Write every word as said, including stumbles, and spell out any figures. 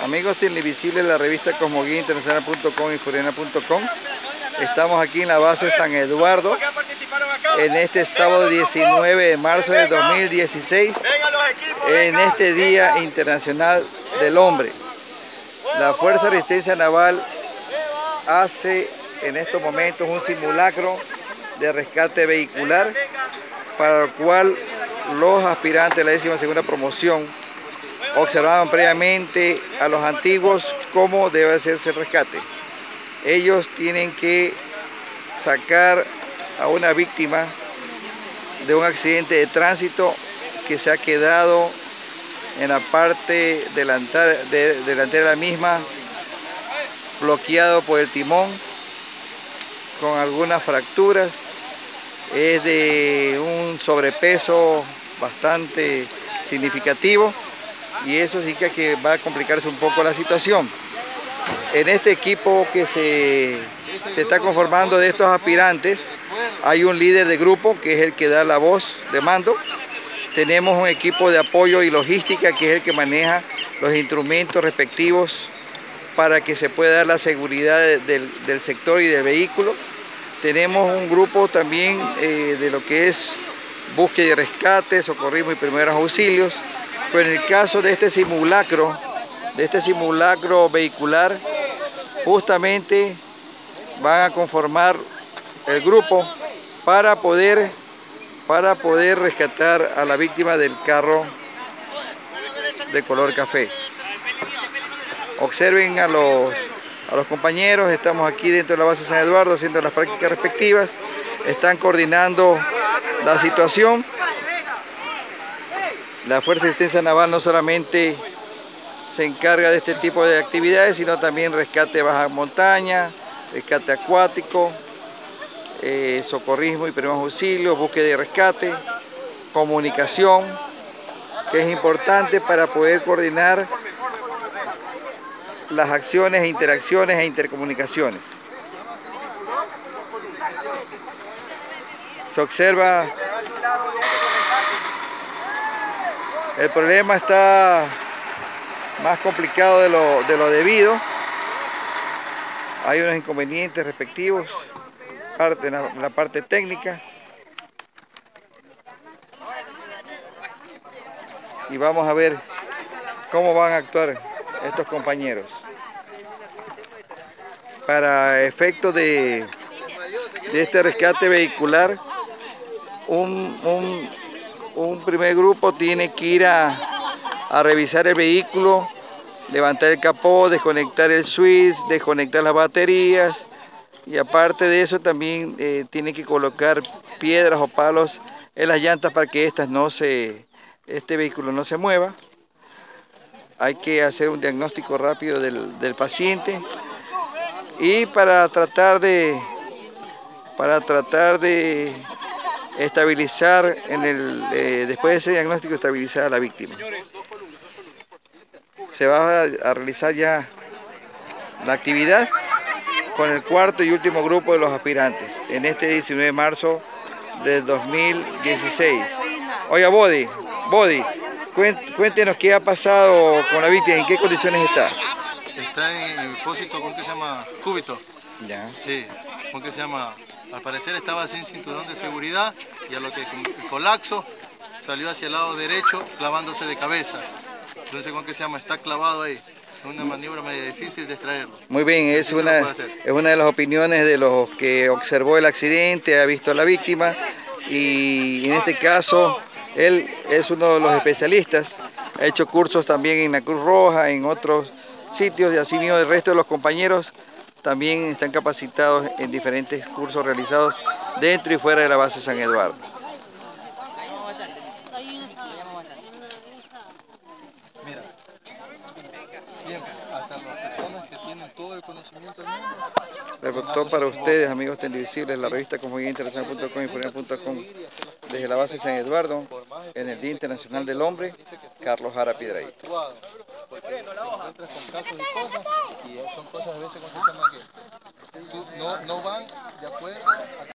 Amigos televisibles de la revista Cosmoguía Internacional punto com y Furiana punto com, estamos aquí en la base San Eduardo en este sábado diecinueve de marzo de dos mil dieciséis, en este Día Internacional del Hombre. La Fuerza de Resistencia Naval hace en estos momentos un simulacro de rescate vehicular, para el cual los aspirantes de la décima segunda promoción observaban previamente a los antiguos cómo debe hacerse el rescate. Ellos tienen que sacar a una víctima de un accidente de tránsito que se ha quedado en la parte delantera de, delantera de la misma, bloqueado por el timón, con algunas fracturas. Es de un sobrepeso bastante significativo y eso significa que va a complicarse un poco la situación. En este equipo que se, se está conformando de estos aspirantes, hay un líder de grupo que es el que da la voz de mando. Tenemos un equipo de apoyo y logística que es el que maneja los instrumentos respectivos para que se pueda dar la seguridad del, del sector y del vehículo. Tenemos un grupo también eh, de lo que es búsqueda y rescate, socorrismo y primeros auxilios. Pero en el caso de este simulacro, de este simulacro vehicular, justamente van a conformar el grupo para poder, para poder rescatar a la víctima del carro de color café. Observen a los, a los compañeros, estamos aquí dentro de la base San Eduardo haciendo las prácticas respectivas, están coordinando la situación. La Fuerza de Resistencia Naval no solamente se encarga de este tipo de actividades, sino también rescate de baja montaña, rescate acuático, eh, socorrismo y primeros auxilios, búsqueda y rescate, comunicación, que es importante para poder coordinar las acciones, interacciones e intercomunicaciones. Se observa, el problema está más complicado de lo, de lo debido. Hay unos inconvenientes respectivos, parte, en la, en la parte técnica. Y vamos a ver cómo van a actuar estos compañeros. Para efectos de, de este rescate vehicular, un, un, un primer grupo tiene que ir a, a revisar el vehículo, levantar el capó, desconectar el switch, desconectar las baterías, y aparte de eso también eh, tiene que colocar piedras o palos en las llantas para que estas no se, este vehículo no se mueva. Hay que hacer un diagnóstico rápido del, del paciente y para tratar de, para tratar de estabilizar, en el, eh, después de ese diagnóstico, estabilizar a la víctima. Se va a, a realizar ya la actividad con el cuarto y último grupo de los aspirantes en este diecinueve de marzo de dos mil dieciséis. Oiga, Body, Body, cuéntenos qué ha pasado con la víctima, en qué condiciones está. Está en el depósito, ¿cómo que se llama? Cúbito. Ya. Sí, ¿cómo que se llama? Al parecer estaba sin cinturón de seguridad y a lo que el colapso salió hacia el lado derecho clavándose de cabeza. Entonces, ¿cómo que se llama? Está clavado ahí. Es una maniobra medio difícil de extraerlo. Muy bien, es una, es una de las opiniones de los que observó el accidente, ha visto a la víctima y en este caso él es uno de los especialistas, ha hecho cursos también en la Cruz Roja, en otros sitios y así mismo el resto de los compañeros también están capacitados en diferentes cursos realizados dentro y fuera de la base San Eduardo. Mira, siempre, hasta las personas que tienen todo el conocimiento del mundo. Reportó para ustedes, amigos televisibles, la revista Cosmoguía Internacional punto com y Furiana punto com, desde la base San Eduardo, en el Día Internacional del Hombre, Carlos Jara Piedrahita. Porque te encuentras con casos y cosas, y son cosas a veces cuando se llama que no, no van de acuerdo a